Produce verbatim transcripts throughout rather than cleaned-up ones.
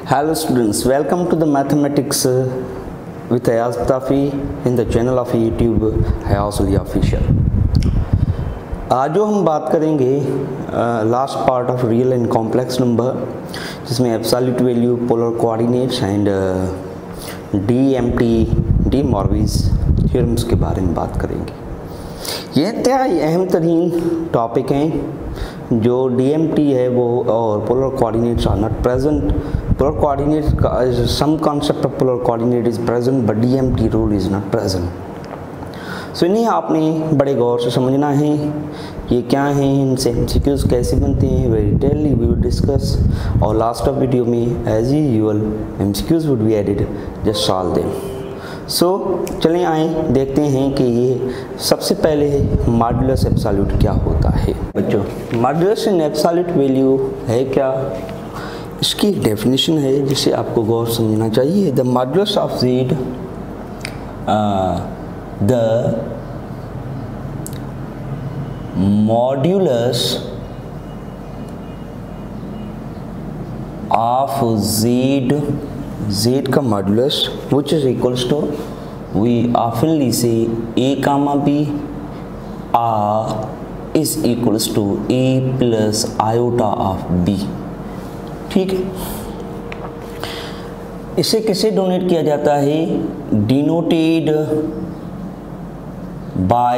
Hello students, welcome to the mathematics uh, with Ayaz Tafi in the channel of YouTube Ayaz Ulia Official. आज जो हम बात करेंगे last part of real and complex number, जिसमें absolute value, polar coordinates and D M T De Moivre's theorems के बारे में बात करेंगे। ये इंतहाई अहम तरीन टॉपिक हैं जो डी एम टी है वो और polar coordinates are not present. Polar coordinates, some concept of polar coordinate is present but D M T rule is not present. So इन्हें आपने बड़े गौर से समझना है, ये क्या हैं, इनसे एमसीक्यूज कैसे बनते हैं, very detailly we will discuss. और लास्ट ऑफ वीडियो में as usual MCQs would be added, just solve them. So चलें आए देखते हैं कि ये सबसे पहले मॉड्यूलस एब्सोल्यूट क्या होता है। बच्चों, मॉड्यूलस इन एब्सोल्यूट वैल्यू है क्या, इसकी डेफिनेशन है जिसे आपको गौर समझना चाहिए। The modulus of z, the modulus of z z का modulus which is equals to, we oftenly say a comma b r is equals to a plus iota of b। ठीक है, इसे किसे डोनेट किया जाता है, डिनोटेड बाय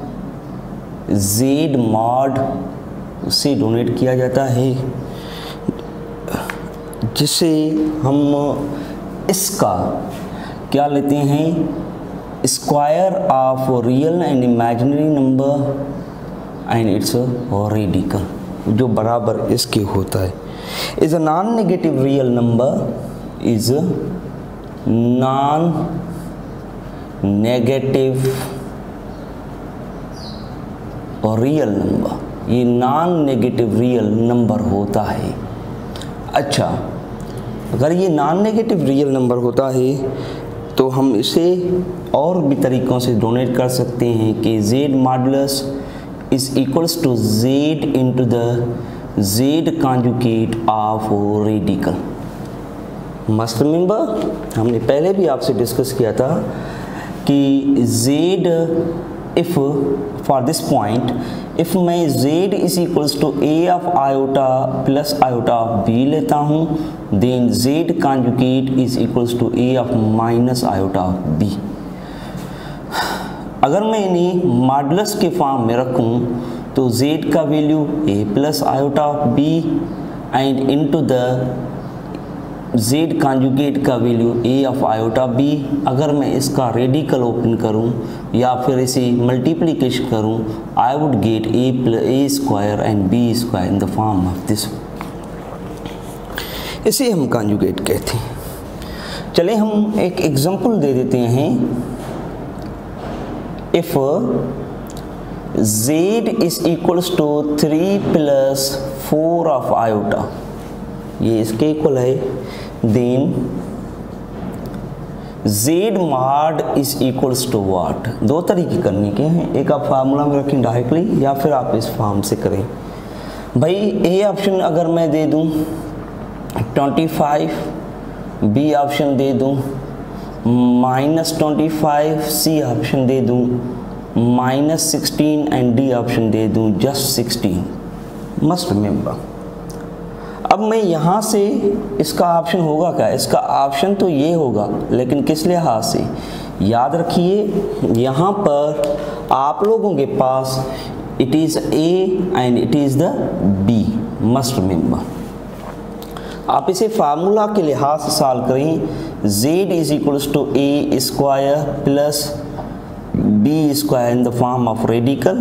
जेड मॉड, उसे denote किया जाता है, जिसे हम इसका क्या लेते हैं, square of real and imaginary number and it's radical, जो बराबर इसके होता है। Is a non negative real number, is non negative और रियल नंबर, ये नॉन नेगेटिव रियल नंबर होता है। अच्छा, अगर ये नॉन नेगेटिव रियल नंबर होता है तो हम इसे और भी तरीक़ों से डोनेट कर सकते हैं कि z modulus is equals to z into the z conjugate of radical. Must remember, हमने पहले भी आपसे डिस्कस किया था कि z, if for this point if मैं z is equals to a of iota plus iota of b लेता हूँ, then z conjugate is equals to a of minus iota of b। अगर मैं इन्हें मॉडुलस के फॉर्म में रखूँ तो z का value a plus iota of b and into the z conjugate का value a of iota b। अगर मैं इसका रेडिकल ओपन करूं या फिर इसे मल्टीप्लिकेशन करूं, I would get a plus a square and b square in the form of this. इसे हम कॉन्जुगेट कहते हैं। चले हम एक एग्जांपल दे देते हैं। If z is equals to three plus four of iota, ये इसके इक्वल है, then z mod is equals to what। दो तरीके करने के हैं, एक आप फार्मूला में रखें डायरेक्टली या फिर आप इस फॉर्म से करें। भाई ए ऑप्शन अगर मैं दे दूं ट्वेंटी फाइव, बी ऑप्शन दे दूं minus twenty five, C option दे दूं minus sixteen and D option दे दूं जस्ट सिक्सटीन। मस्ट रिमेंबर, अब मैं यहाँ से इसका ऑप्शन होगा क्या, इसका ऑप्शन तो ये होगा, लेकिन किस लिहाज से, याद रखिए यहाँ पर आप लोगों के पास it is a and it is the b. Must remember, आप इसे फार्मूला के लिहाज से सॉल्व करें। z is equals to a square plus b square in the form of radical.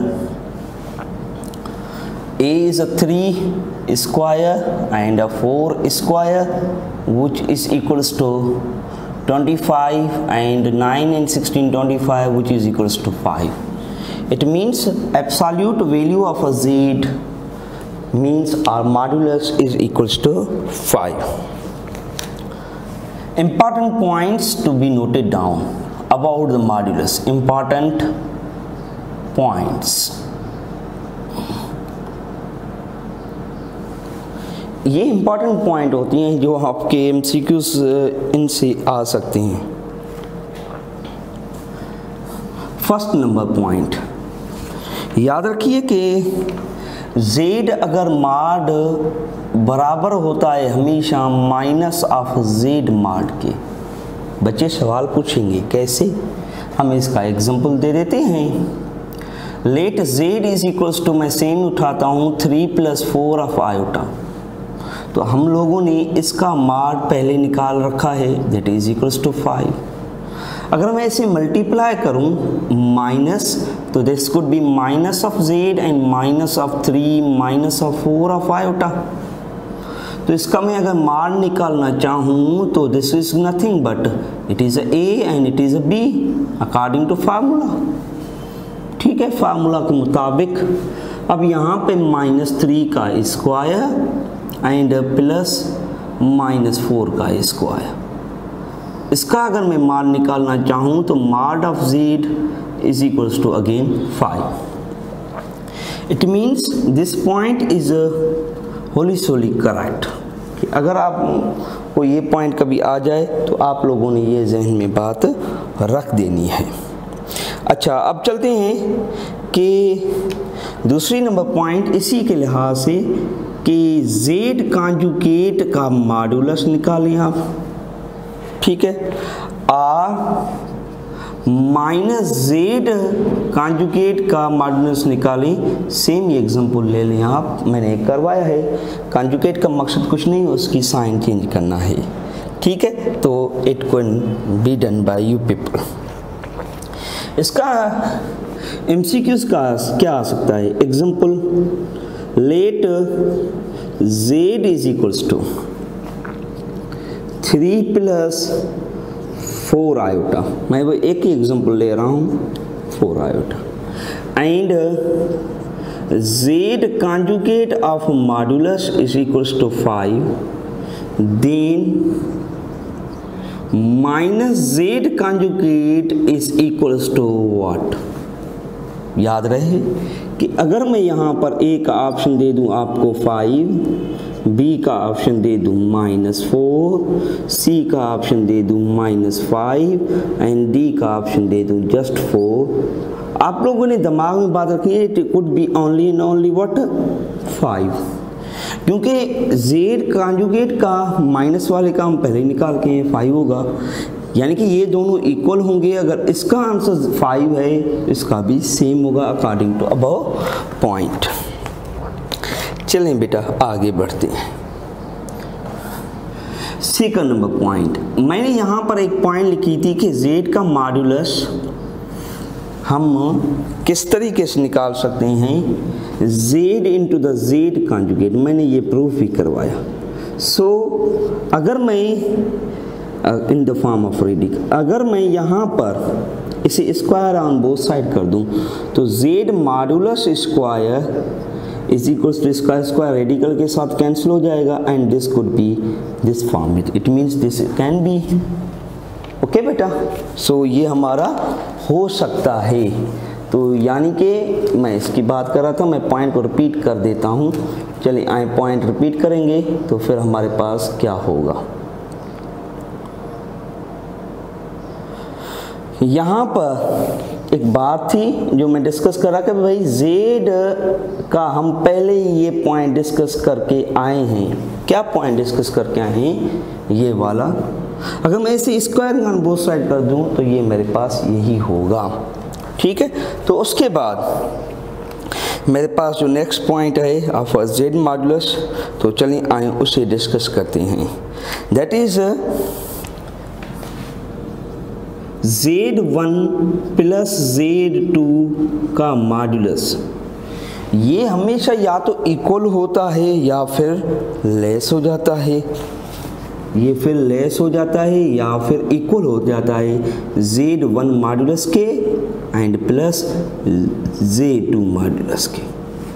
a is a three square and a four square which is equals to twenty-five, and nine and sixteen twenty-five which is equals to five. It means absolute value of a z means our modulus is equals to five. Important points to be noted down about the modulus. Important points. ये important point होती हैं जो आपके MCQs इनसे आ सकते हैं। First number point याद रखिए कि z अगर माड बराबर होता है हमेशा माइनस ऑफ z माड के। बच्चे सवाल पूछेंगे कैसे, हम इसका एग्जांपल दे देते हैं। Let z is equals to, मैं सेम उठाता हूँ three plus four of iota. तो हम लोगों ने इसका माड पहले निकाल रखा है, that is equals to five. अगर मैं इसे मल्टीप्लाई करूं माइनस, तो this could be minus of z and minus of three minus of four of iota. तो इसका मैं अगर माड निकालना चाहूं तो this is nothing but it is a and it is b according to formula. ठीक है, फार्मूला के मुताबिक। अब यहाँ पे माइनस थ्री का square and plus minus four का स्क्वायर। इसका अगर मैं माड निकालना चाहूँ तो mod of z is equals to again five. It means this point is wholly solely correct. अगर आपको ये पॉइंट कभी आ जाए तो आप लोगों ने ये जहन में बात रख देनी है। अच्छा, अब चलते हैं कि दूसरी नंबर पॉइंट इसी के लिहाज से कि z कॉन्जुगेट का मॉडुलस निकालें आप। ठीक है, r माइनस जेड कॉन्जुगेट का मॉडुलस निकालें। सेम ये एग्जांपल ले लें आप, मैंने करवाया है। कॉन्जुगेट का मकसद कुछ नहीं, उसकी साइन चेंज करना है। ठीक है, तो it can be done by you people. इसका एमसीक्यूज का क्या आ सकता है? Example, let z is equals to three plus four iota. मैं वो एक ही एग्जांपल ले रहा हूँ, four iota and z conjugate of modulus is equals to five, then minus z conjugate is equals to what. याद रहे कि अगर मैं यहाँ पर ए का ऑप्शन दे दूँ आपको फाइव, बी का ऑप्शन दे दूँ माइनस फोर, सी का ऑप्शन दे दूँ माइनस फाइव एंड डी का ऑप्शन दे दूँ जस्ट फोर, आप लोगों ने दिमाग में बात रखनी है it could be only and only what five. क्योंकि z कॉन्जुगेट का माइनस वाले का हम पहले ही निकाल के फाइव होगा, यानी कि ये दोनों इक्वल होंगे। अगर इसका आंसर फाइव है, इसका भी सेम होगा अकॉर्डिंग टू अबव पॉइंट। चलें बेटा आगे बढ़ते हैं। सेकंड नंबर पॉइंट, मैंने यहाँ पर एक पॉइंट लिखी थी कि z का मॉडुलस हम किस तरीके से निकाल सकते हैं, z into the z conjugate. मैंने ये प्रूफ भी करवाया। सो so, अगर मैं in the form of radical, अगर मैं यहाँ पर इसे स्क्वायर ऑन बोथ साइड कर दूँ तो z modulus square is equals to square square radical के साथ कैंसिल हो जाएगा and this could be this form. It means this can be okay बेटा। सो so, ये हमारा हो सकता है। तो यानी कि मैं इसकी बात कर रहा था, मैं पॉइंट को रिपीट कर देता हूँ। चलिए आए पॉइंट रिपीट करेंगे तो फिर हमारे पास क्या होगा। यहाँ पर एक बात थी जो मैं डिस्कस कर रहा था कि भाई z का हम पहले ही ये पॉइंट डिस्कस करके आए हैं। क्या पॉइंट डिस्कस करके आए हैं? ये वाला। अगर मैं इसे स्क्वायर ऑन बोथ साइड कर दूं तो ये मेरे पास यही होगा। ठीक है, तो उसके बाद मेरे पास जो नेक्स्ट पॉइंट है ऑफ z मॉडुलस, तो चलिए आए उसे डिस्कस करते हैं। That is z one plus z two का मॉडुलस। ये हमेशा या तो इक्वल होता है या फिर लेस हो जाता है, ये फिर लेस हो जाता है या फिर इक्वल हो जाता है ज़ेड वन मॉडुलस के and plus z two modulus के।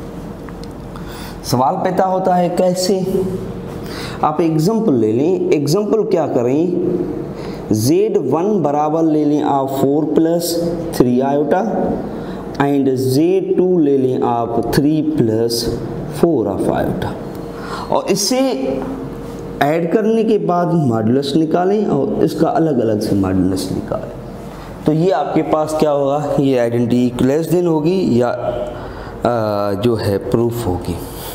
सवाल पैदा होता है कैसे? आप एग्जांपल ले लें। एग्जांपल क्या करें, ज़ेड वन बराबर ले लें आप four plus three iota and z two ले लें आप three plus four of iota. और इससे ऐड करने के बाद मॉड्यूलस निकालें और इसका अलग अलग से मॉड्यूलस निकालें, तो ये आपके पास क्या होगा, ये आइडेंटिटी लेस देन होगी या आ, जो है प्रूफ होगी।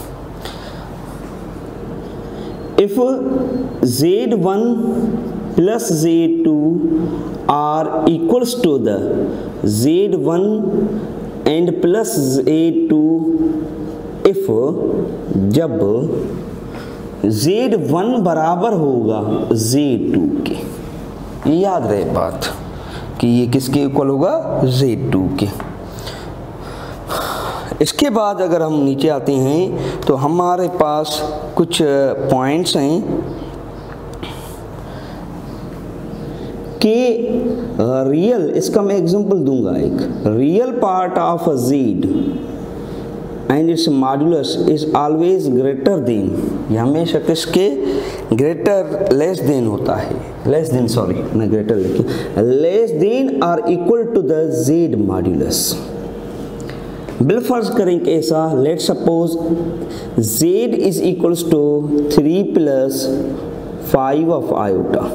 If z one plus z two are equals to the z one and plus z two, if जब ज़ेड वन बराबर होगा ज़ेड टू के, ये याद रहे बात कि ये किसके इक्वल होगा, ज़ेड टू के। इसके बाद अगर हम नीचे आते हैं तो हमारे पास कुछ पॉइंट्स हैं कि रियल, इसका मैं एग्जांपल दूंगा, एक real part of a z and it's modulus is always greater than, ये हमेशा किसके ग्रेटर लेस देन होता है, लेस देन सॉरी मैं ग्रेटर लिखी, less than or equal to the z modulus. बिलफर्ज करें कैसा, let suppose z is equals to three plus five of iota.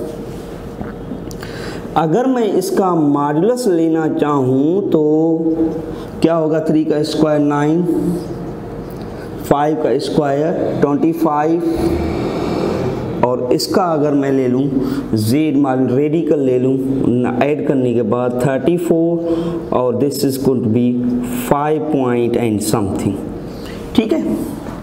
अगर मैं इसका मॉड्यूलस लेना चाहूँ तो क्या होगा, थ्री का स्क्वायर नाइन, फाइव का स्क्वायर ट्वेंटी फाइव, और इसका अगर मैं ले लूँ ज़ेड मॉड्यूलस रेडिकल ले लूँ ऐड करने के बाद थर्टी फोर, और this is going to be five point and something, ठीक है।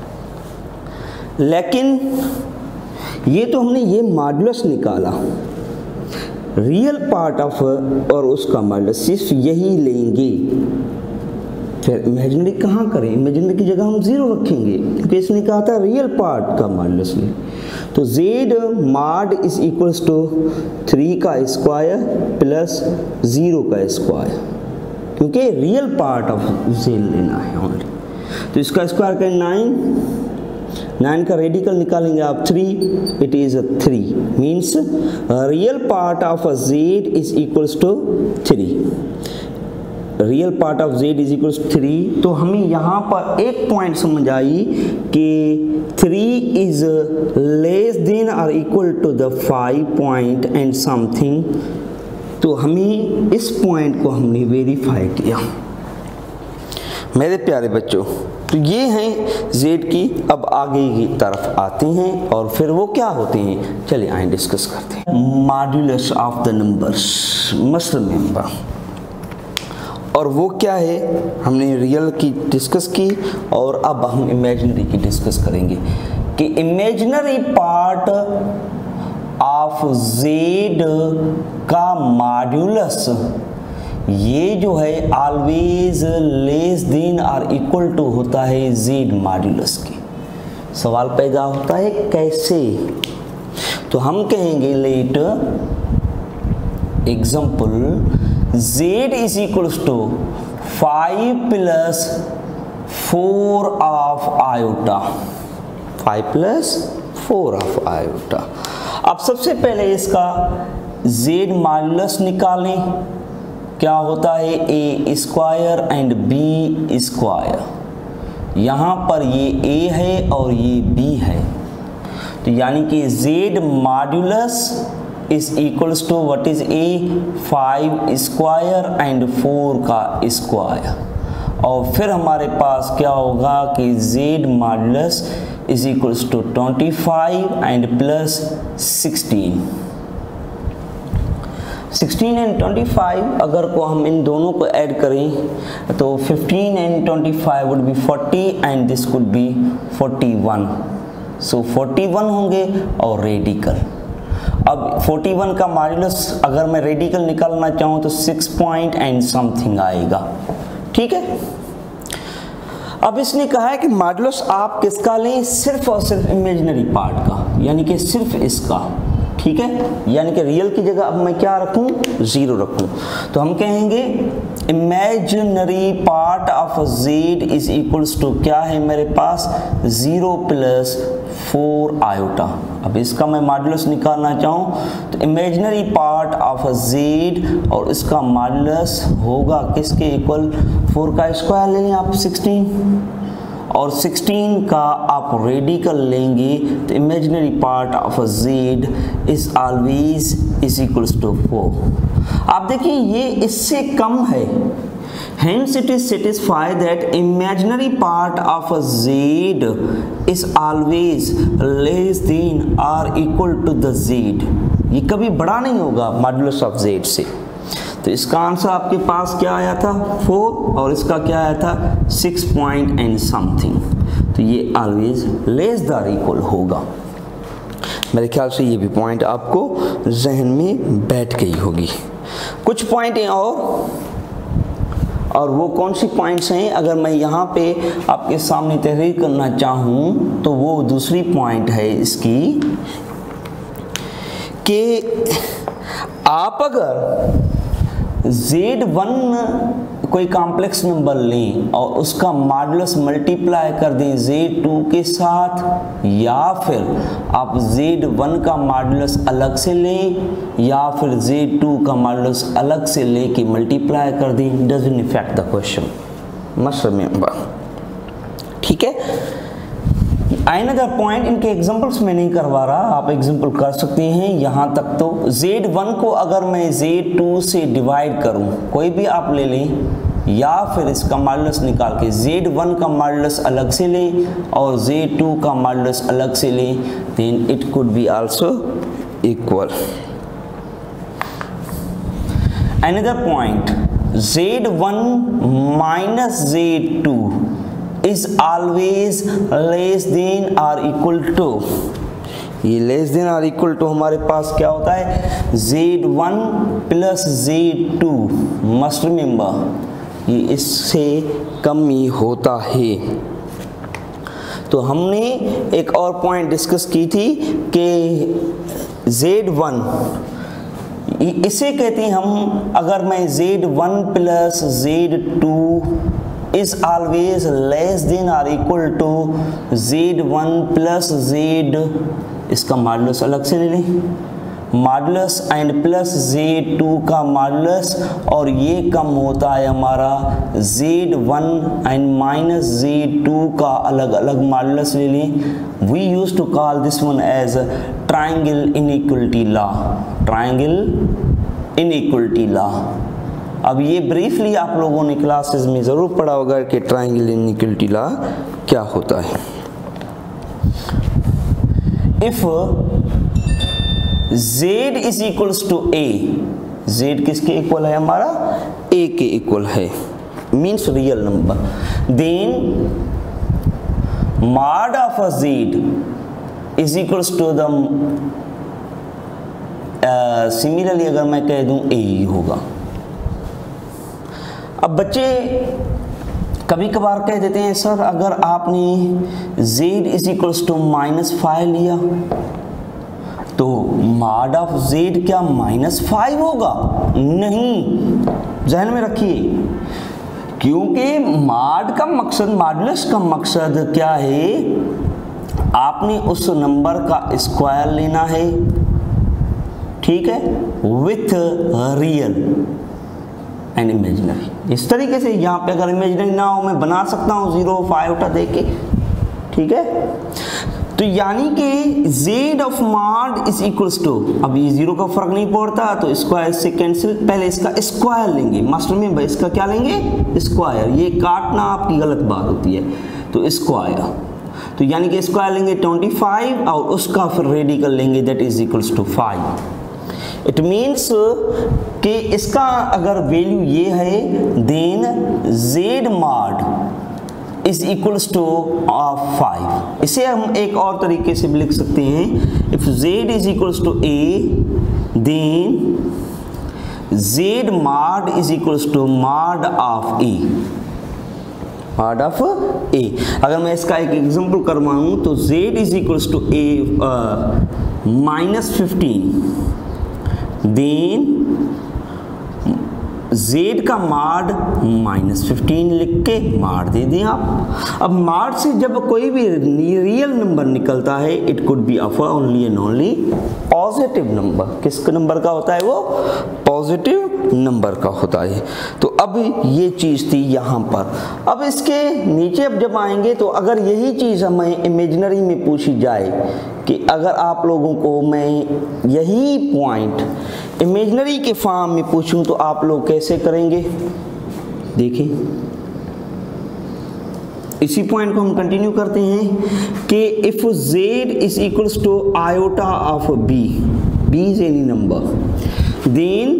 लेकिन ये तो हमने ये मॉड्यूलस निकाला, रियल पार्ट ऑफ और उसका मॉड्यूलस सिर्फ यही लेंगे, फिर इमेजिनरी कहाँ करें, इमेजिनरी की जगह हम जीरो रखेंगे क्योंकि इसने कहा था रियल पार्ट का मॉड्यूलस ले, तो z mod is equals to three का स्क्वायर प्लस ज़ीरो का स्क्वायर, क्योंकि रियल पार्ट ऑफ ज़ेड लेना है ओनली। तो इसका स्क्वायर करें नाइन, नाइन का रेडिकल निकालेंगे आप three, it is three, means real part of z is equals to three, real part of z is equals to three. तो हमें यहाँ पर एक पॉइंट समझ आई कि थ्री इज लेस देन और equal to the five point and something, तो हमें इस पॉइंट को हमने वेरीफाई किया मेरे प्यारे बच्चों। तो ये हैं ज़ेड की। अब आगे की तरफ आते हैं और फिर वो क्या होते हैं, चलिए आए डिस्कस करते हैं। Modulus of the numbers must remember, और वो क्या है, हमने रियल की डिस्कस की और अब हम इमेजिनरी की डिस्कस करेंगे कि इमेजिनरी पार्ट ऑफ ज़ेड का मॉड्यूलस ये जो है ऑलवेज लेस देन और इक्वल टू होता है ज़ेड मॉड्यूलस के। सवाल पैदा होता है कैसे, तो हम कहेंगे let example Z is equals to five plus four of iota, five plus four of iota। अब सबसे पहले इसका Z मॉड्यूलस निकालें, क्या होता है a square and b square, यहाँ पर ये A है और ये B है, तो यानी कि Z modulus is equals to what is a five square and four का स्क्वायर, और फिर हमारे पास क्या होगा कि Z modulus is equals to twenty five and plus sixteen, sixteen and twenty five अगर को हम इन दोनों को ऐड करें तो fifteen and twenty five would be forty and this could be forty one, so forty one होंगे और रेडिकल। अब फोर्टी वन का मॉड्यूलस अगर मैं रेडिकल निकालना चाहूँ तो सिक्स पॉइंट एंड समथिंग आएगा, ठीक है। अब इसने कहा है कि मॉड्यूलस आप किसका लें, सिर्फ और सिर्फ इमेजिनरी पार्ट का, यानी कि सिर्फ इसका, ठीक है, यानी कि रियल की जगह अब मैं क्या रखूं, जीरो रखूं। तो हम कहेंगे imaginary part of z is equals to क्या है मेरे पास, जीरो प्लस फोर आयोटा। अब इसका मैं मॉड्यूलस निकालना चाहूँ तो इमेजिनरी पार्ट ऑफ ज़ेड और इसका मॉड्यूलस होगा किसके इक्वल, फोर का स्क्वायर ले लें आप सिक्सटीन, और सिक्सटीन का आप रेडिकल लेंगे तो imaginary part of z is always is equals to four. आप देखिए ये इससे कम है, hence it is satisfied that imaginary part of z is always less than or equal to the z। ये कभी बड़ा नहीं होगा मॉडुलस ऑफ z से। तो इसका आंसर आपके पास क्या आया था फोर और इसका क्या आया था सिक्स पॉइंट एंड समथिंग। तो ये ऑलवेज लेस देन इक्वल होगा। मेरे ख्याल से ये भी पॉइंट आपको जहन में बैठ गई होगी। कुछ पॉइंट हैं और और वो कौन सी पॉइंट्स हैं, अगर मैं यहाँ पे आपके सामने तहरीर करना चाहूँ तो वो दूसरी पॉइंट है इसकी कि आप अगर ज़ेड वन कोई कॉम्प्लेक्स नंबर लें और उसका मॉडुलस मल्टीप्लाई कर दें ज़ेड टू के साथ, या फिर आप ज़ेड वन का मॉडुलस अलग से लें या फिर ज़ेड टू का मॉडुलस अलग से लेके मल्टीप्लाई कर दें, doesn't effect the question, must remember. ठीक है। अनदर पॉइंट, इनके एग्जांपल्स में नहीं करवा रहा, आप एग्जांपल कर सकते हैं यहाँ तक। तो ज़ेड वन को अगर मैं ज़ेड टू से डिवाइड करूँ, कोई भी आप ले लें या फिर इसका मॉडुलस निकाल के ज़ेड वन का मॉडुलस अलग से लें और ज़ेड टू का मॉडुलस अलग से लें, then it could be also equal. Another point, z one minus z two is always less than or equal to, ये less than or equal to हमारे पास क्या होता है z one plus z two, must remember ये इससे कम ही होता है। तो हमने एक और पॉइंट डिस्कस की थी कि ज़ेड वन, इसे कहते हैं हम, अगर मैं z one plus z two is always less than or equal to z one plus z, इसका मॉडुलस अलग से ले लें, modulus and plus z two का मॉडुलस, और ये कम होता है हमारा z one and minus z two का अलग अलग मॉडुलस ले लें। We use to call this one as triangle inequality law, triangle inequality law. अब ये ब्रीफली आप लोगों ने क्लासेस में ज़रूर पढ़ा होगा कि ट्रायंगल इनइक्वलिटी लॉ क्या होता है। If z is equals to a, z किसके इक्वल है हमारा a के इक्वल है, means real number, then mod of z is equals to the, similarly अगर मैं कह दूं a ही होगा। अब बच्चे कभी कभार कह देते हैं सर अगर आपने z is equals to minus five लिया तो मॉड ऑफ z क्या माइनस फाइव होगा? नहीं, ध्यान में रखिए, क्योंकि मॉड का मकसद, मॉडुलस का मकसद क्या है, आपने उस नंबर का स्क्वायर लेना है, ठीक है, विथ रियल एंड इमेजिनरी। इस तरीके से यहाँ पे अगर इमेजिनरी ना हो मैं बना सकता हूँ जीरो फाइव उठा दे के, ठीक है। तो यानी कि z of mod is equals to, अब ये जीरो का फर्क नहीं पड़ता तो स्क्वायर से कैंसिल, पहले इसका स्क्वायर लेंगे, मास्टर में भाई इसका क्या लेंगे स्क्वायर, ये काटना आपकी गलत बात होती है, तो स्क्वायर, तो यानी कि स्क्वायर लेंगे ट्वेंटी फाइव और उसका फिर रेडिकल लेंगे that is equals to five. It means कि इसका अगर वैल्यू ये है then z mod is equals to five. इसे हम एक और तरीके से भी लिख सकते हैं, if z is equals to a then z mod is equals to mod of a, mod of a। अगर मैं इसका एक एग्जांपल करवाऊं तो z is equals to a minus fifteen, then z का मॉड माइनस फिफ्टीन लिख के mod दे दें आप। अब मॉड से जब कोई भी रियल नंबर निकलता है it could be of only and only positive number. किस नंबर का होता है वो? पॉजिटिव नंबर का होता है। तो अब ये चीज़ थी यहाँ पर। अब इसके नीचे अब जब आएंगे तो अगर यही चीज़ हमें इमेजिनरी में पूछी जाए कि अगर आप लोगों को मैं यही पॉइंट इमेजिनरी के फॉर्म में पूछूं तो आप लोग कैसे करेंगे? देखिए इसी पॉइंट को हम कंटिन्यू करते हैं कि if z is equals to iota of b, b is any number, then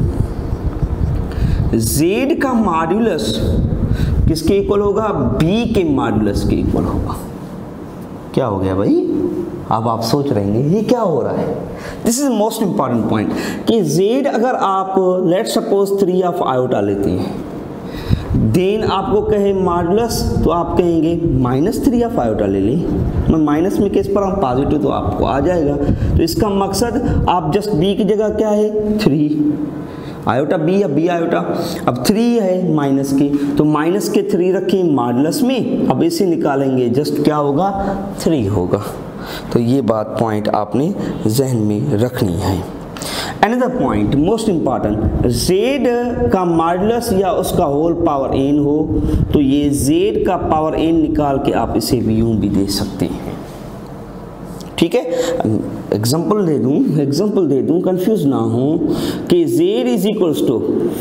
z का मॉड्यूलस किसके इक्वल होगा? b के मॉड्यूलस के इक्वल होगा। क्या हो गया भाई? अब आप सोच रहे हैं ये क्या हो रहा है? This is most important point कि z अगर आप let suppose three of iota लेते हैं, देन आपको कहे मॉडुलस, तो आप कहेंगे माइनस थ्री ऑफ आयोटा ले लें। मैं माइनस में केस पर हम पॉजिटिव तो आपको आ जाएगा। तो इसका मकसद आप जस्ट b की जगह क्या है? थ्री आयोटा b या b आयोटा, अब थ्री है माइनस की, तो माइनस के थ्री रखें मॉडुलस में, अब इसे निकालेंगे जस्ट क्या होगा? थ्री होगा। तो ये बात पॉइंट आपने जहन में रखनी है। Another point most important, z का मॉडुलस या उसका होल पावर n हो तो ये z का पावर n निकाल के आप इसे भी यूं भी दे सकते हैं। ठीक है, एग्जाम्पल दे दूं एग्जाम्पल दे दूं कंफ्यूज ना हो कि z is equals to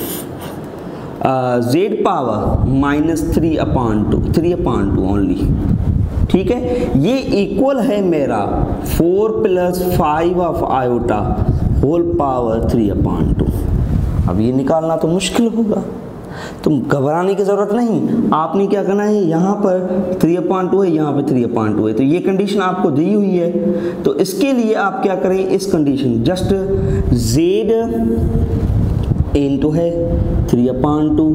z power minus three upon two three upon two only. ठीक है, ये इक्वल है मेरा four plus five of iota whole power three upon two. अब ये निकालना तो मुश्किल होगा, तो घबराने की ज़रूरत नहीं। आपने क्या करना है, यहाँ पर थ्री अपॉन टू है, यहाँ पर थ्री अपॉन टू है, तो ये कंडीशन आपको दी हुई है। तो इसके लिए आप क्या करें, इस कंडीशन जस्ट z इनटू है थ्री अपॉन टू।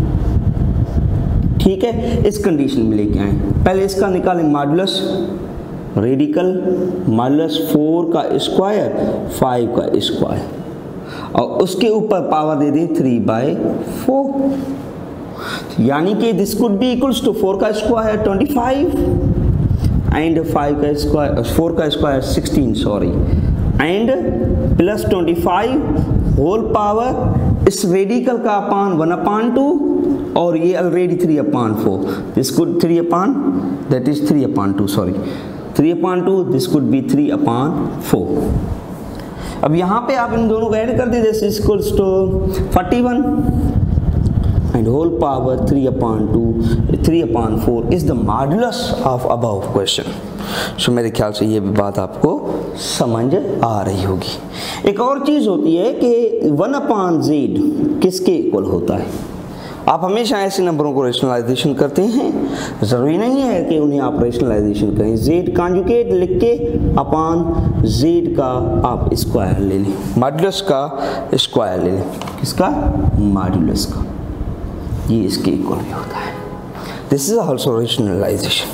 ठीक है, इस कंडीशन में लेके आए। पहले इसका निकालें मॉडुलस, रेडिकल मॉडुलस फोर का स्क्वायर फाइव का स्क्वायर, और उसके ऊपर पावर दे दें थ्री बाई फोर, यानी कि this could be equals to four का square twenty five and five का स्क्वायर फोर का square sixteen sorry and plus twenty five whole power इस रेडिकल का अपान वन अपान टू, और ये already three upon four, this could three upon that is three upon two sorry three upon two, this could be three upon four. अब यहाँ पे आप इन दोनों को ऐड कर दीजिए, this equals to forty one and whole power three upon two three upon four is the modulus of above question. So मेरे ख्याल से ये भी बात आपको समझ आ रही होगी। एक और चीज़ होती है कि वन अपॉन जेड किसके इक्वल होता है। आप हमेशा ऐसे नंबरों को रेशनलाइजेशन करते हैं, ज़रूरी नहीं है कि उन्हें आप रेशनलाइजेशन करें। जेड कॉन्जुगेट लिख के अपान जेड का आप स्क्वायर ले लें, मॉडुलस का स्क्वायर ले लें, किसका? मॉडुलस का, ये इसके इक्वल भी होता है। This is also rationalization.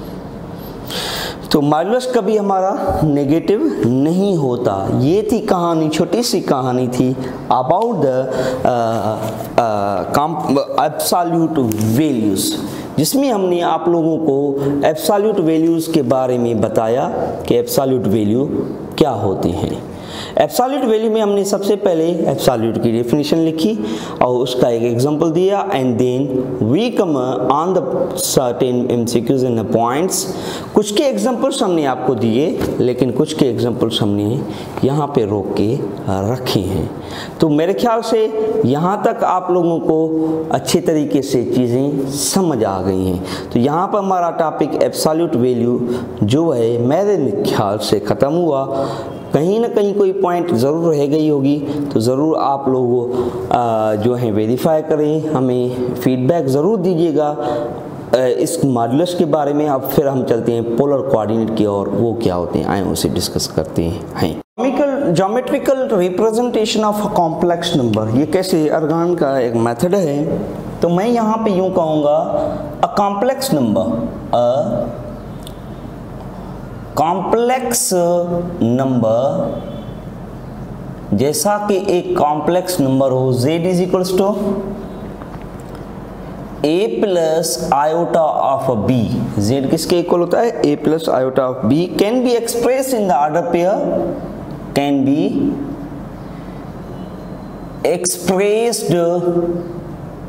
तो मॉडुलस कभी हमारा नेगेटिव नहीं होता। ये थी कहानी, छोटी सी कहानी थी अबाउट द एब्सोल्यूट वैल्यूज़, जिसमें हमने आप लोगों को एब्सोल्यूट वैल्यूज़ के बारे में बताया कि एब्सोल्यूट वैल्यू क्या होते हैं। एब्सोल्यूट वैल्यू में हमने सबसे पहले एब्सोल्यूट की डेफिनेशन लिखी और उसका एक एग्जांपल दिया, and then we come on the certain MCQs and points. कुछ के एग्जांपल्स हमने आपको दिए, लेकिन कुछ के एग्जांपल्स हमने यहाँ पे रोक के रखे हैं। तो मेरे ख्याल से यहाँ तक आप लोगों को अच्छे तरीके से चीज़ें समझ आ गई हैं। तो यहाँ पर हमारा टॉपिक एब्सोल्यूट वैल्यू जो है मेरे ख्याल से ख़त्म हुआ। कहीं ना कहीं कोई पॉइंट ज़रूर रह गई होगी, तो ज़रूर आप लोग जो हैं वेरीफाई करें, हमें फीडबैक ज़रूर दीजिएगा इस मॉडुलस के बारे में। अब फिर हम चलते हैं पोलर कोऑर्डिनेट की ओर, वो क्या होते हैं आए उसे डिस्कस करते हैं। Geometrical representation of a complex number, ये कैसे अर्गान का एक मेथड है। तो मैं यहाँ पे यूँ कहूँगा a complex number, a complex number, जैसा कि एक कॉम्प्लेक्स नंबर हो z is equals to a plus iota of b। z किसके इक्वल होता है? a plus iota of b can be express in the order pair, can be expressed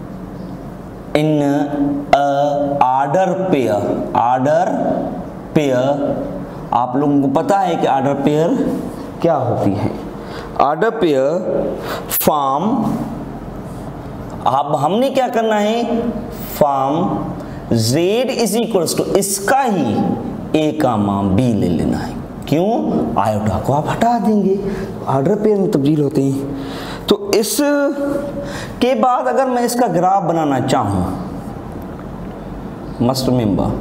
in a order pair, order pair, आप लोगों को पता है कि order pair क्या होती है। ऑर्डर पेयर फॉर्म, अब हमने क्या करना है, form z is equals to इसका ही a का मान b ले लेना है। क्यों, आयोटा को आप हटा देंगे, ऑर्डर पेयर में तब्दील होते हैं। तो इस के बाद अगर मैं इसका ग्राफ बनाना चाहूं, मस्ट रिमेंबर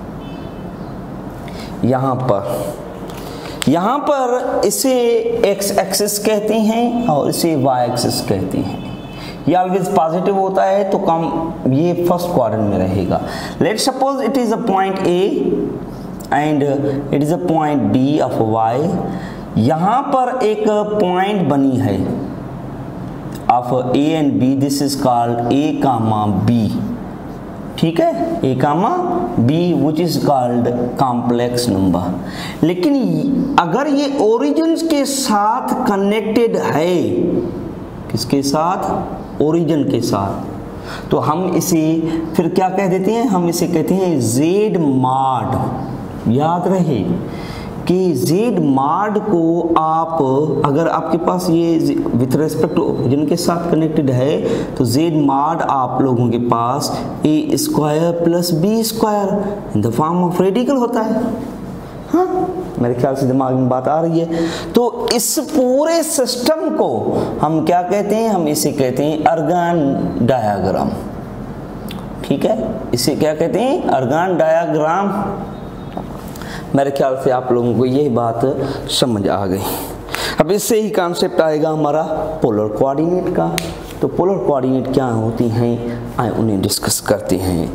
यहां पर यहां पर इसे x एक्सिस कहते हैं और इसे y एक्सिस कहते हैं। ये ऑलवेज पॉजिटिव होता है तो कम ये फर्स्ट क्वाड्रेंट में रहेगा। Let suppose it is a point A and it is a point B ऑफ y। यहाँ पर एक पॉइंट बनी है of A and B, this is called A comma B, ठीक है, A comma B which is called complex number. लेकिन अगर ये ओरिजिन के साथ कनेक्टेड है, किसके साथ, ओरिजिन के साथ, तो हम इसे फिर क्या कह देते हैं, हम इसे कहते हैं Z मॉड। याद रहे कि Z मॉड को आप, अगर आपके पास ये विथ रेस्पेक्ट टू ओरिजिन के साथ कनेक्टेड है तो Z मॉड आप लोगों के पास a square plus b square in the form of radical होता है। हाँ, मेरे ख्याल से दिमाग में बात आ रही है। तो इस पूरे सिस्टम को हम क्या कहते हैं, हम इसे कहते हैं अर्गान डायग्राम, ठीक है, इसे क्या कहते हैं, अर्गान डायग्राम। मेरे ख्याल से आप लोगों को यही बात समझ आ गई। अब इससे ही कॉन्सेप्ट आएगा हमारा पोलर कोऑर्डिनेट का। तो पोलर कोऑर्डिनेट क्या होती हैं, आए उन्हें डिस्कस करते हैं।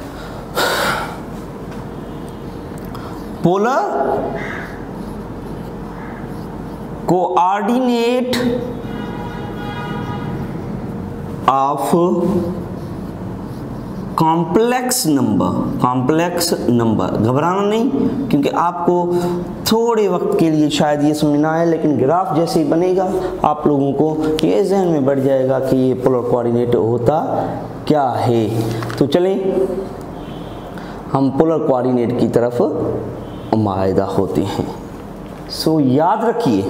Polar coordinate of complex number, complex number, घबराना नहीं, क्योंकि आपको थोड़े वक्त के लिए शायद ये समझ ना आए, लेकिन ग्राफ जैसे ही बनेगा आप लोगों को ये जहन में बढ़ जाएगा कि ये पोलर कोऑर्डिनेट होता क्या है। तो चलें हम पोलर कोऑर्डिनेट की तरफ मायदा होते हैं। सो याद रखिए,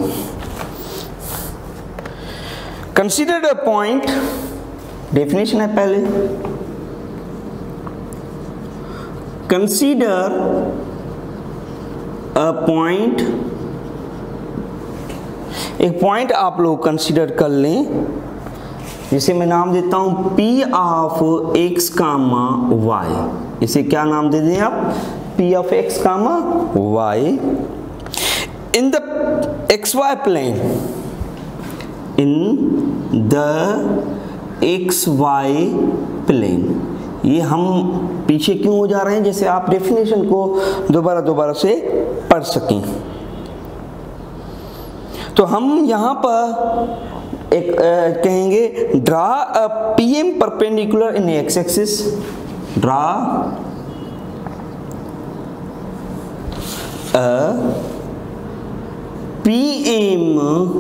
कंसीडर अ पॉइंट, डेफिनेशन है पहले, कंसीडर अ पॉइंट, एक पॉइंट आप लोग कंसीडर कर लें जिसे मैं नाम देता हूं P of x comma y। इसे क्या नाम दे दें आप, P of x comma y in the xy plane, in the xy plane. ये हम पीछे क्यों हो जा रहे हैं, जैसे आप डेफिनेशन को दोबारा दोबारा से पढ़ सकें। तो हम यहाँ पर एक आ, कहेंगे draw a PM perpendicular in x axis, draw a PM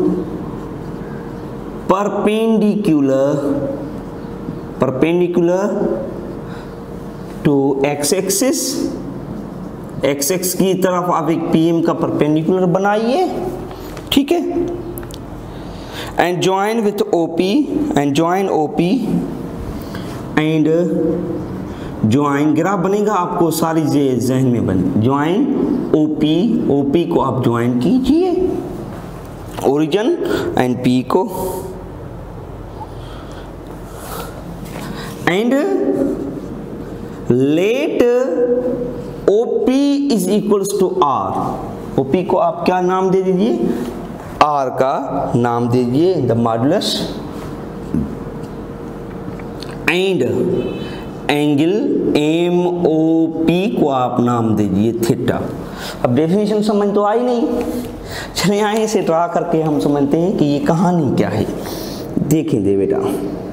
perpendicular, perpendicular to x axis, x x की तरफ आप एक पीएम का परपेंडिकुलर बनाइए, ठीक है, and join with OP, and join OP and join, graph बनेगा आपको सारी जहन में बने, ज्वाइन ओपी, ओपी को आप ज्वाइन कीजिए ओरिजिन एंड पी को, and let OP is equals to R. OP को आप क्या नाम दे दीजिए, आर का नाम दीजिए the modulus, and angle M O P को आप नाम दीजिए थीटा। अब डेफिनेशन समझ तो आई नहीं, चलिए यहाँ इसे ड्रा करके हम समझते हैं कि ये कहानी क्या है। देखें दे बेटा,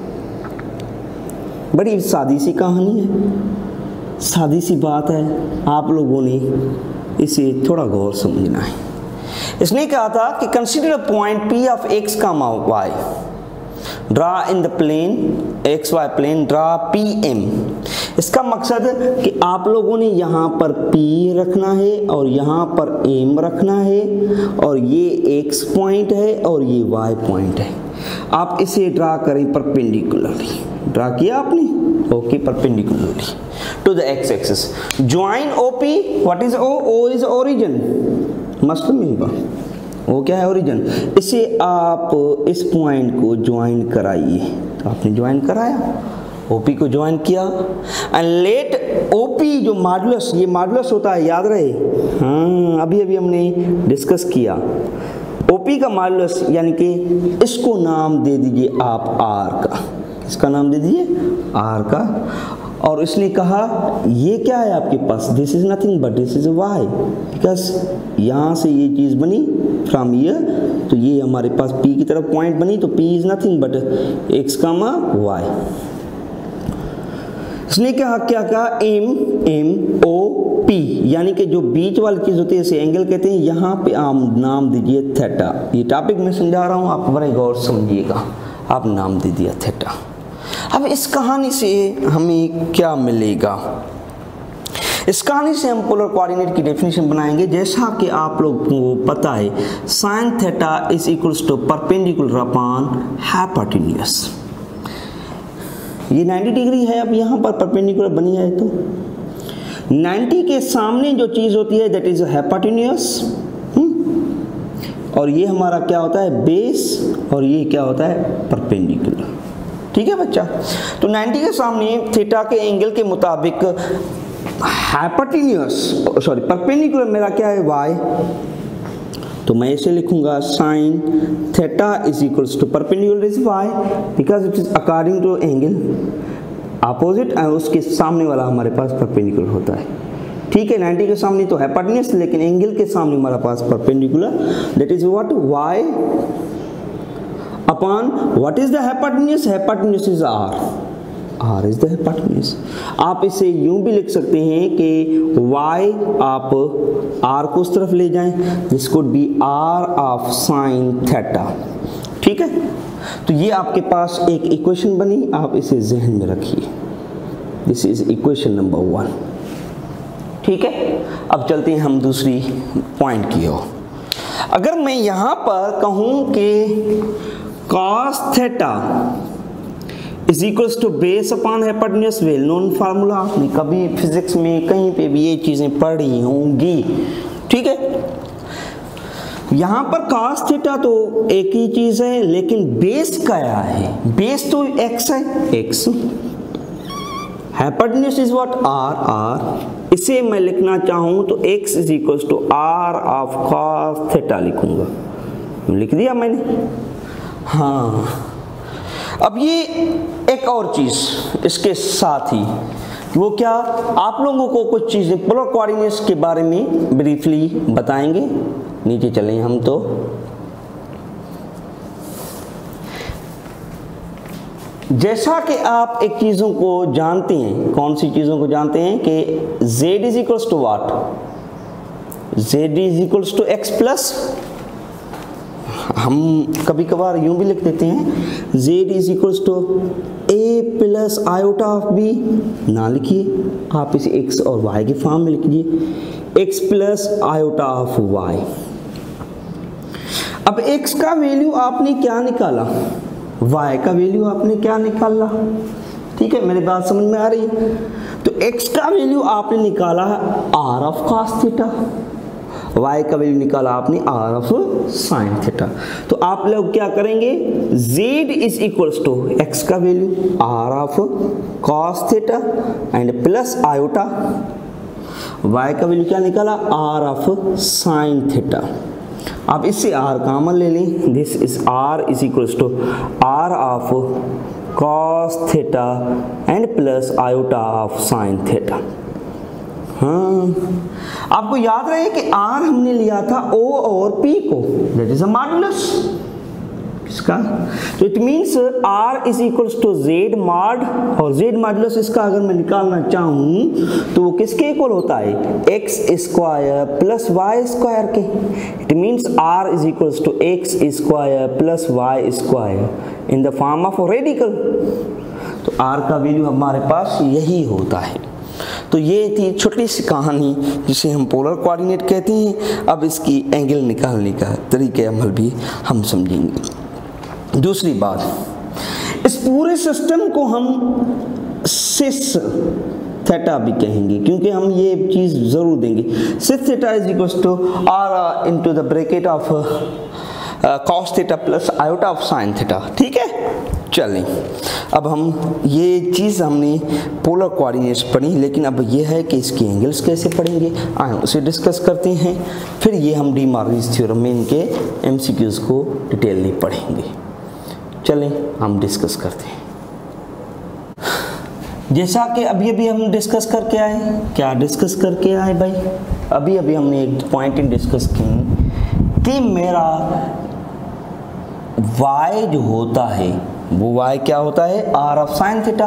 बड़ी सादी सी कहानी है, सादी सी बात है, आप लोगों ने इसे थोड़ा गौर समझना है। इसने कहा था कि consider a point P of x comma y draw in the plane x y plane draw P M. इसका मकसद कि आप लोगों ने यहाँ पर P रखना है और यहाँ पर M रखना है, और ये X पॉइंट है और ये Y पॉइंट है। आप इसे ड्रा करें परपेंडिकुलरली। ड्रा किया आपने? Okay, perpendicularly to the X axis. Join O P। What is O? O is origin. मस्त मिलेगा। वो क्या है? ओरिजिन। इसे आप इस पॉइंट को ज्वाइन कराइए। तो आपने ज्वाइन कराया, ओपी को ज्वाइन किया, एंड लेट ओपी जो मॉडुलस, ये मॉडुलस होता है, याद रहे। हाँ, अभी अभी हमने डिस्कस किया। ओपी का मॉडुलस यानी कि इसको नाम दे दीजिए आप आर का। इसका नाम दे दीजिए आर का। और इसने कहा ये क्या है आपके पास? This is nothing but this is y, because यहाँ से ये चीज़ बनी फ्रॉम ईयर, तो ये हमारे पास P की तरफ पॉइंट बनी, तो P is nothing but x comma y. इसने कहा क्या कहा? एम एम ओ पी, यानी कि जो बीच वाली चीज़ होती है इसे एंगल कहते हैं। यहाँ पे आप नाम दीजिए थीटा। ये टॉपिक मैं समझा रहा हूँ, आप बड़े गौर समझिएगा। आप नाम दे दिया थीटा। अब इस कहानी से हमें क्या मिलेगा? इस कहानी से हम पोलर कोऑर्डिनेट की डेफिनेशन बनाएंगे। जैसा कि आप लोगों को पता है, sine theta is equals to perpendicular upon hypotenuse. ये नब्बे डिग्री है, अब यहाँ पर परपेंडिकुलर बनी है, तो नब्बे के सामने जो चीज़ होती है दैट इज हाइपोटेन्यूज, और ये हमारा क्या होता है? बेस, और ये क्या होता है? परपेंडिकुलर। ठीक है बच्चा? तो नब्बे के सामने थीटा के एंगल के मुताबिक हाइपोटेन्यूज सॉरी परपेंडिकुलर मेरा क्या है? वाई। तो मैं इसे लिखूंगा sine theta is equals to perpendicular is y, because it is according to angle opposite, और उसके सामने वाला हमारे पास परपेंडिकुलर होता है। ठीक है, नब्बे के सामने तो हाइपोटेन्यूज, लेकिन एंगल के सामने हमारा पास perpendicular, that is what? Y upon what is the hypotenuse? Hypotenuse is r. R is the hypotenuse. आप इसे यूं भी लिख सकते हैं कि y आप r को उस तरफ ले जाएं, this could be r of sine theta. ठीक है, तो ये आपके पास एक इक्वेशन बनी, आप इसे जहन में रखिए। This is equation number one. ठीक है, अब चलते हैं हम दूसरी पॉइंट की ओर। अगर मैं यहाँ पर कहूँ कि cos theta is equals to base upon hypotenuse, well known formula, आपने कभी फिजिक्स में कहीं पे भी ये चीजें पढ़ी होंगी। ठीक है, यहाँ पर cos थीटा तो एक ही चीज है, लेकिन बेस क्या है? बेस तो x है, x। Hypotenuse is what? r, r। इसे मैं लिखना चाहूँ तो x is equals to r of cos theta लिखूंगा। लिख दिया मैंने। हाँ, अब ये एक और चीज इसके साथ ही, वो क्या? आप लोगों को कुछ चीजें पोलर कोऑर्डिनेट्स के बारे में ब्रीफली बताएंगे। नीचे चलें हम। तो जैसा कि आप एक चीजों को जानते हैं, कौन सी चीजों को जानते हैं कि z is equals to what? z is equals to x plus, हम कभी कभार यूं भी लिख देते हैं z is equals to a plus iota of b। ना लिखिए, आप इसे x और y के फॉर्म में लिखिए, x plus iota of y। अब x का वैल्यू आपने क्या निकाला? y का वैल्यू आपने क्या निकाला? ठीक है, मेरी बात समझ में आ रही है? तो x का वैल्यू आपने निकाला r of cos theta, y का वैल्यू निकाला आपने r ऑफ sin थीटा। तो आप लोग क्या करेंगे? z is equals to x का value r of cos theta and plus iota, y का वैल्यू क्या निकाला? r of sin theta. आप इससे r कॉमन ले लें, this is r is equals to r of cos theta and plus iota of sin theta. हाँ, आपको याद रहे कि R हमने लिया था O और P को, दैट इज अ मॉडुलस। इसका, तो it means r is equals to z mod, और जेड मॉडुलस इसका अगर मैं निकालना चाहूँ तो वो किसके इक्वल होता है, x square plus y square के। It means r is equals to x square plus y square in the form of radical. तो आर का वैल्यू हमारे पास यही होता है। तो ये थी छोटी सी कहानी जिसे हम पोलर कोऑर्डिनेट कहते हैं। अब इसकी एंगल निकालने का तरीके अमल भी हम समझेंगे। दूसरी बात, इस पूरे सिस्टम को हम सिस थीटा भी कहेंगे, क्योंकि हम ये चीज़ ज़रूर देंगे। Cis theta is equal to r into the bracket of cos theta plus iota of sine theta. ठीक है, चलें अब हम ये चीज़ हमने पोलर कोऑर्डिनेट्स पढ़ी, लेकिन अब ये है कि इसके एंगल्स कैसे पढ़ेंगे, आए उसे डिस्कस करते हैं। फिर ये हम डी मॉर्गन्स थ्योरम में इनके एमसीक्यूज़ को डिटेल में पढ़ेंगे। चलें हम डिस्कस करते हैं। जैसा कि अभी अभी हम डिस्कस करके आए, क्या डिस्कस करके आए भाई, अभी अभी हमने एक पॉइंट डिस्कस की कि मेरा y जो होता है वो y क्या होता है, r of sine theta,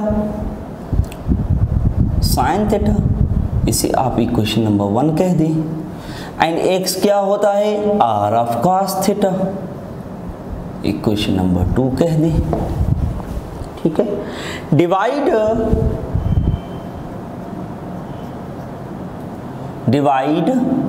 sine theta, इसे आप इक्वेशन नंबर वन कह दें। एंड x क्या होता है, r of cos theta, equation number two कह दें। ठीक है, divide divide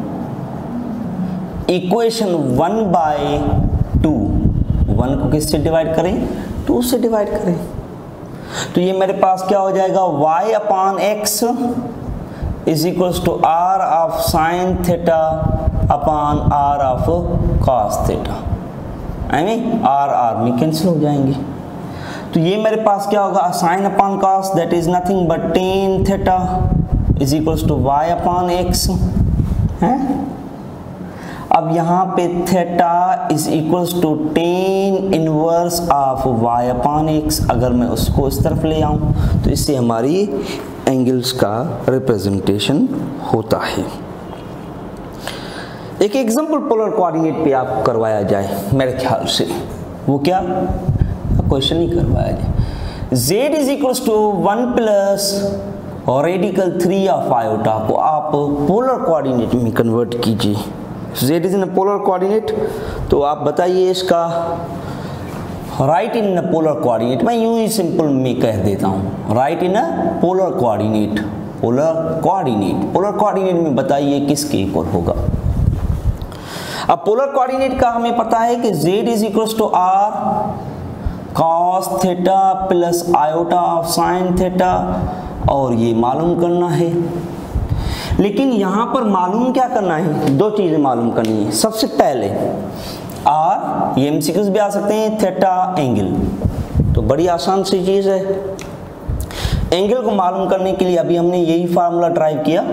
equation one by two, one को किससे डिवाइड करें, टू से डिवाइड करें। तो ये मेरे पास क्या हो जाएगा, y upon x is equals to r of sine theta upon r of cos theta. I mean r r में कैंसिल हो जाएंगे। तो ये मेरे पास क्या होगा, sine upon cos that is nothing but tan theta is equals to y upon x है। अब यहाँ पे theta is equals to tan inverse of y upon x. अगर मैं उसको इस तरफ ले आऊँ तो इससे हमारी एंगल्स का रिप्रेजेंटेशन होता है। एक एग्जांपल पोलर कोऑर्डिनेट पे आप करवाया जाए मेरे ख्याल से, वो क्या क्वेश्चन ही करवाया जाए, z is equals to one plus और रेडिकल थ्री ऑफ आयोटा को आप पोलर कोऑर्डिनेट में कन्वर्ट कीजिए। z is in polar coordinate, तो आप बताइए इसका राइट इन पोलर कोऑर्डिनेट, मैं यूं ही सिंपल में कह देता हूं, write in polar coordinate, polar coordinate, polar coordinate में बताइए किसके इक्वल होगा। अब पोलर कोऑर्डिनेट का हमें पता है कि z is equal to r cos theta plus iota of sine theta, और ये मालूम करना है। लेकिन यहाँ पर मालूम क्या करना है, दो चीज़ें मालूम करनी है। सबसे पहले आर, ये एमसीक्यूज भी आ सकते हैं, थीटा एंगल, तो बड़ी आसान सी चीज़ है। एंगल को मालूम करने के लिए अभी हमने यही फार्मूला ड्राइव किया,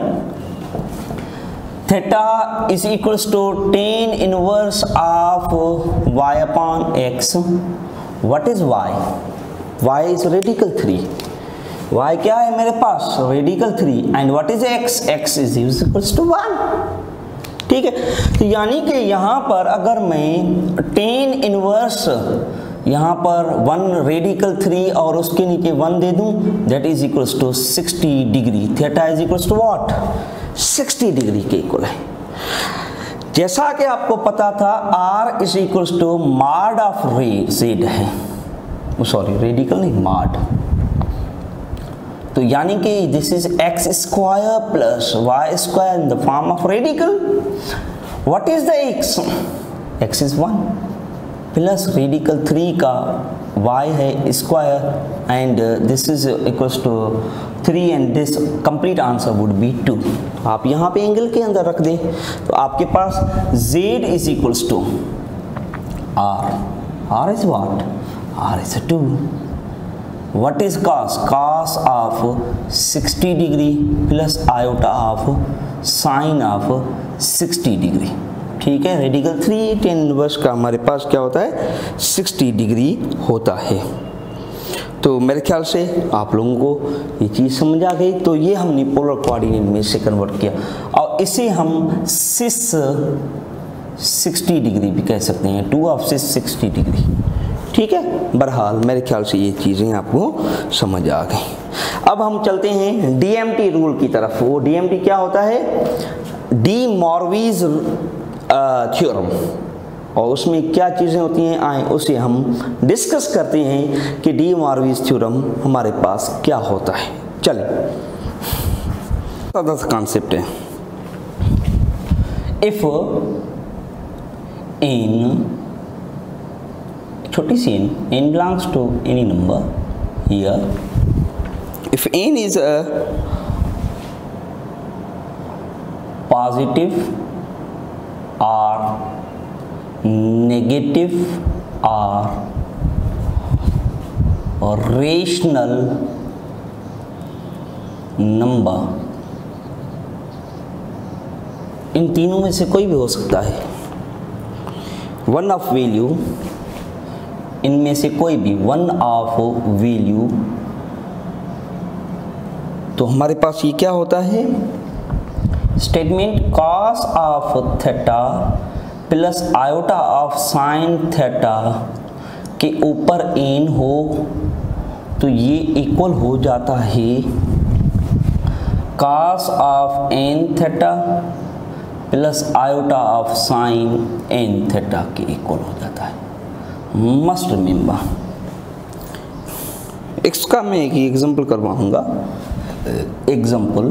theta is equals to tan inverse of y upon x. What is y? y is radical three, y क्या है मेरे पास, radical three, and what is x? x is equals to one. ठीक है, तो यानी कि यहाँ पर अगर मैं टेन इनवर्स, यहाँ पर वन रेडिकल थ्री और उसके नीचे वन दे दूँ, that is equals to sixty degree. Theta is equals to what, sixty degree के इक्वल है। जैसा कि आपको पता था r is equals to mod of रे z है, सॉरी रेडिकल नहीं, मॉड, तो यानी कि this is x square plus y square in the form of radical. What is the x? X is one plus radical three का y है square, and this is equals to three, and this complete answer would be two. आप यहाँ पे angle के अंदर रख दें तो आपके पास z is equals to r, r is what, r is two. What is cos? Cos of sixty degree plus iota of sine of sixty degree. ठीक है, रेडिकल थ्री टेन इनवर्स का हमारे पास क्या होता है, सिक्सटी डिग्री होता है। तो मेरे ख्याल से आप लोगों को ये चीज़ समझ आ गई। तो ये हमने पोलर कोऑर्डिनेट में से कन्वर्ट किया, और इसे हम सिस सिक्सटी डिग्री भी कह सकते हैं, two of cis sixty degree. ठीक है, बहरहाल मेरे ख्याल से ये चीज़ें आपको समझ आ गई। अब हम चलते हैं डीएमटी रूल की तरफ। वो डीएमटी क्या होता है? डी मॉर्विज थ्योरम, और उसमें क्या चीज़ें होती हैं आए उसे हम डिस्कस करते हैं कि डी मॉर्विज थ्योरम हमारे पास क्या होता है। चलिए, सादा सा कॉन्सेप्ट है। इफ n, छोटी सी n, n belongs to any number here, if n is a positive or negative or, or rational number, इन तीनों में से कोई भी हो सकता है, वन ऑफ वैल्यू, इनमें से कोई भी वन ऑफ वैल्यू, तो हमारे पास ये क्या होता है? Statement cos of theta plus iota of sine theta के ऊपर एन हो तो ये इक्वल हो जाता है cos of n theta plus iota of sine n theta के इक्वल हो जाता है। Must remember. इसका मैं एक एग्जांपल करवाऊंगा। Example,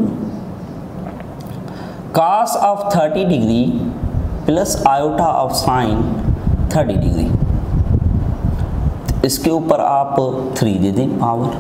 cos of thirty degree plus iota of sine thirty degree, इसके ऊपर आप थ्री दे दें पावर।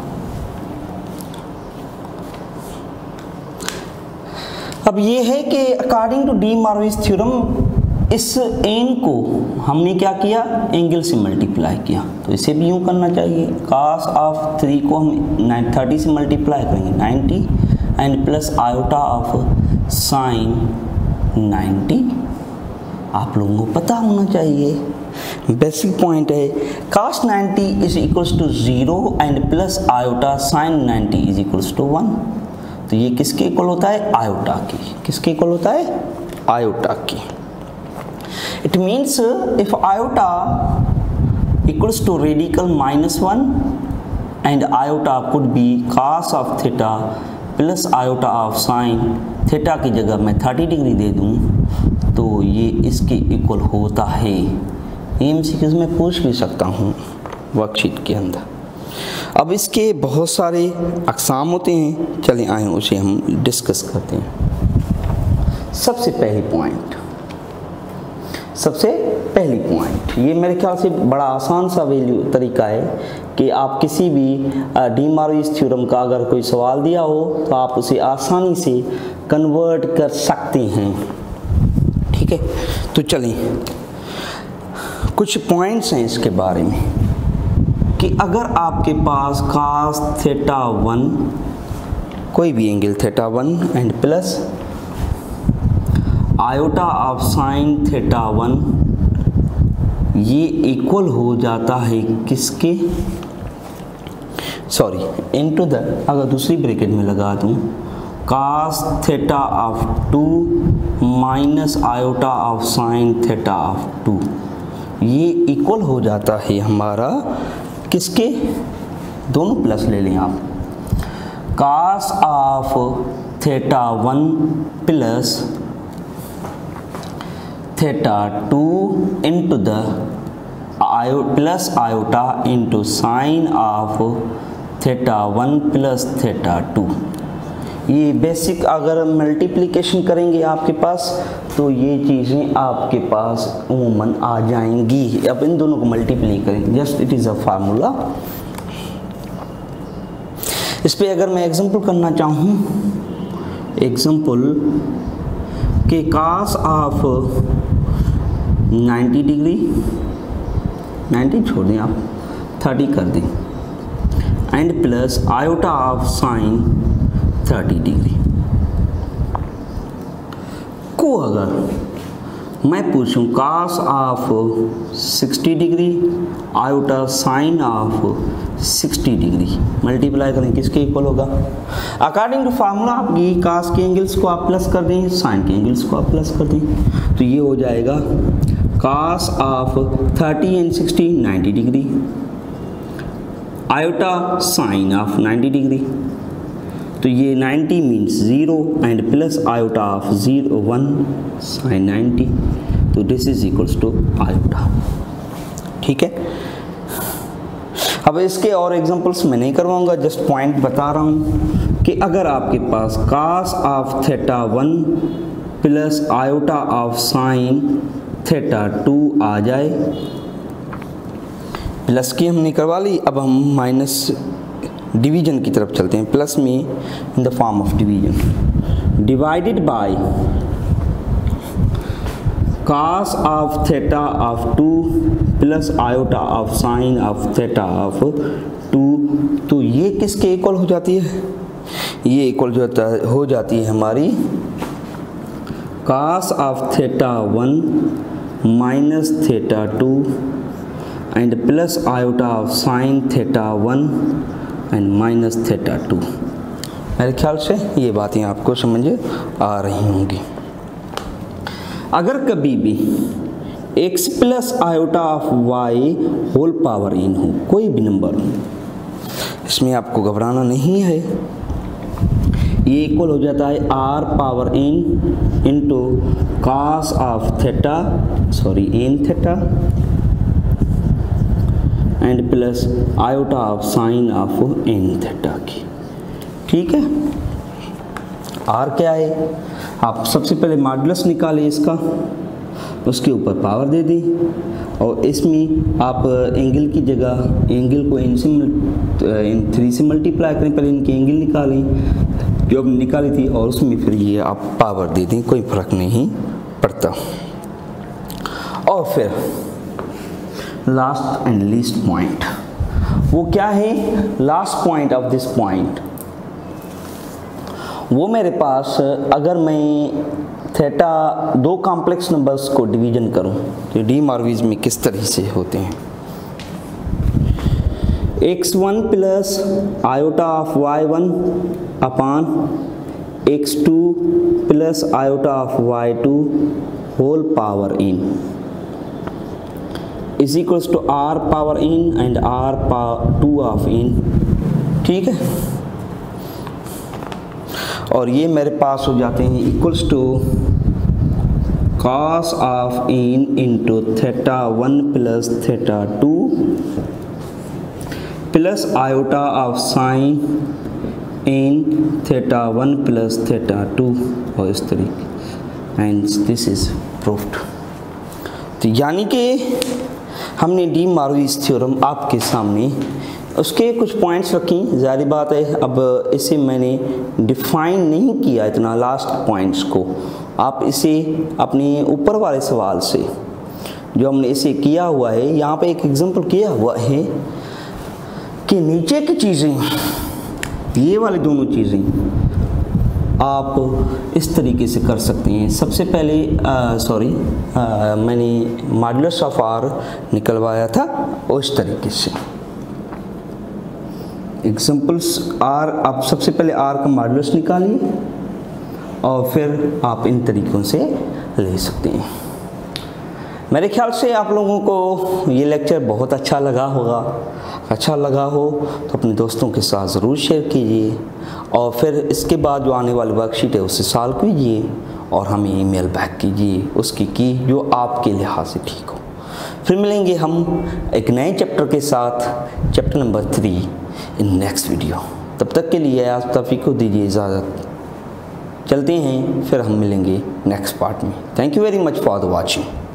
अब ये है कि according to De Moivre's theorem इस एन को हमने क्या किया? एंगल से मल्टीप्लाई किया, तो इसे भी यूँ करना चाहिए। cos ऑफ थ्री को हम थर्टी से मल्टीप्लाई करेंगे ninety and plus iota of sine ninety. आप लोगों को पता होना चाहिए, बेसिक पॉइंट है। cos ninety is equals to zero and plus iota sine ninety is equals to one. तो ये किसके इक्वल होता है? आयोटा की। किसके इक्वल होता है? आयोटा की। It means if iota equals to radical minus one and iota could be cos of theta plus iota of sin theta की जगह मैं थर्टी डिग्री दे दूँ तो ये इसके इक्वल होता है। एमसीक्यूज में पूछ भी सकता हूँ वर्कशीट के अंदर। अब इसके बहुत सारे अक़साम होते हैं, चले आए उसे हम डिस्कस करते हैं। सबसे पहली पॉइंट सबसे पहली पॉइंट ये मेरे ख्याल से बड़ा आसान सा वैल्यू तरीका है कि आप किसी भी डी मॉर्विज थ्योरम का अगर कोई सवाल दिया हो तो आप उसे आसानी से कन्वर्ट कर सकते हैं। ठीक है, तो चलिए कुछ पॉइंट्स हैं इसके बारे में कि अगर आपके पास cos थीटा वन, कोई भी angle theta one and plus iota of sine theta one, ये इक्वल हो जाता है किसके? सॉरी, इनटू द, अगर दूसरी ब्रैकेट में लगा दूं cos theta of two minus iota of sine theta of two, ये इक्वल हो जाता है हमारा किसके? दोनों प्लस ले लें आप। cos of theta one plus theta two into the आयो plus iota into sine of theta one plus theta two. ये बेसिक अगर मल्टीप्लिकेशन करेंगे आपके पास तो ये चीज़ें आपके पास उमूमन आ जाएंगी। अब इन दोनों को मल्टीप्लाई करें, just it is a formula. इस पे अगर मैं एग्जांपल करना चाहूँ, एग्जांपल के cos of ninety degree, ninety छोड़ दें आप, थर्टी कर दें and plus iota of sine thirty degree को अगर मैं पूछूं cos of sixty degree iota sine of sixty degree, multiply करें किसके इक्वल होगा? अकॉर्डिंग टू फार्मूला आप ये cos के एंगल्स को आप प्लस कर दें, साइन के एंगल्स को आप प्लस कर दें, तो ये हो जाएगा cos of thirty and sixty ninety degree iota sine of ninety degree, तो ये ninety means zero and plus iota of zero one sine ninety, तो this is equals to iota. ठीक है, अब इसके और एग्जांपल्स मैं नहीं करवाऊंगा, जस्ट पॉइंट बता रहा हूँ कि अगर आपके पास cos of theta one plus iota of sine theta two आ जाए, प्लस की हमने करवा ली, अब हम माइनस डिवीजन की तरफ चलते हैं। प्लस में in the form of division, divided by cos of theta of two plus iota of sine of theta of two, तो ये किसके इक्वल हो जाती है? ये इक्वल जो होता है हो जाती है हमारी cos of theta one minus theta two and plus iota of sine theta one and minus theta two. मेरे ख्याल से ये बातें आपको समझ आ रही होंगी। अगर कभी भी x plus iota of y whole power n हो, कोई भी नंबर, इसमें आपको घबराना नहीं है, ये इक्वल हो जाता है r power n into cos of theta sorry n theta and plus iota of sine of n theta की। ठीक है, r क्या है? आप सबसे पहले मॉडुलस निकालें इसका, उसके ऊपर पावर दे दी, और इसमें आप एंगल की जगह एंगल को इन से इन थ्री से मल्टीप्लाई करें, पहले इनकी एंगल निकालें जो हमने निकाली थी, और उसमें फिर ये आप पावर दे दें, कोई फर्क नहीं पड़ता। और फिर लास्ट एंड लीस्ट पॉइंट, वो क्या है? Last point of this point, वो मेरे पास अगर मैं थीटा दो कॉम्प्लेक्स नंबर्स को डिवीजन करूं तो डी मार्विस में किस तरह से होते हैं? X one plus iota of y one upon x two plus iota of y two whole power n is equals to r power n and r power two of n. ठीक है, और ये मेरे पास हो जाते हैं equals to cos of n into theta one plus theta two plus iota of sine n theta one plus theta two, और इस तरीके, एंड दिस इज प्रूफ्ड। तो यानी कि हमने डी मार्विस थ्योरम आपके सामने उसके कुछ पॉइंट्स रखी, ज़ाहिर बात है अब इसे मैंने डिफाइन नहीं किया इतना लास्ट पॉइंट्स को, आप इसे अपने ऊपर वाले सवाल से जो हमने इसे किया हुआ है, यहाँ पे एक एग्जांपल किया हुआ है कि नीचे की चीज़ें, ये वाली दोनों चीज़ें आप इस तरीके से कर सकते हैं। सबसे पहले सॉरी मैंने मॉडुलस ऑफ आर निकलवाया था उस तरीके से। एग्जाम्पल्स आर, आप सबसे पहले आर का मॉडुलस निकालिए और फिर आप इन तरीक़ों से ले सकते हैं। मेरे ख्याल से आप लोगों को ये लेक्चर बहुत अच्छा लगा होगा। अच्छा लगा हो तो अपने दोस्तों के साथ ज़रूर शेयर कीजिए, और फिर इसके बाद जो आने वाली वर्कशीट है उसे सॉल्व कीजिए और हमें ईमेल बैक कीजिए उसकी की जो आपके लिहाज से ठीक हो। फिर मिलेंगे हम एक नए चैप्टर के साथ, chapter number three in next video. तब तक के लिए आप तौफीक को दीजिए इजाज़त। चलते हैं, फिर हम मिलेंगे नेक्स्ट पार्ट में। Thank you very much for the watching.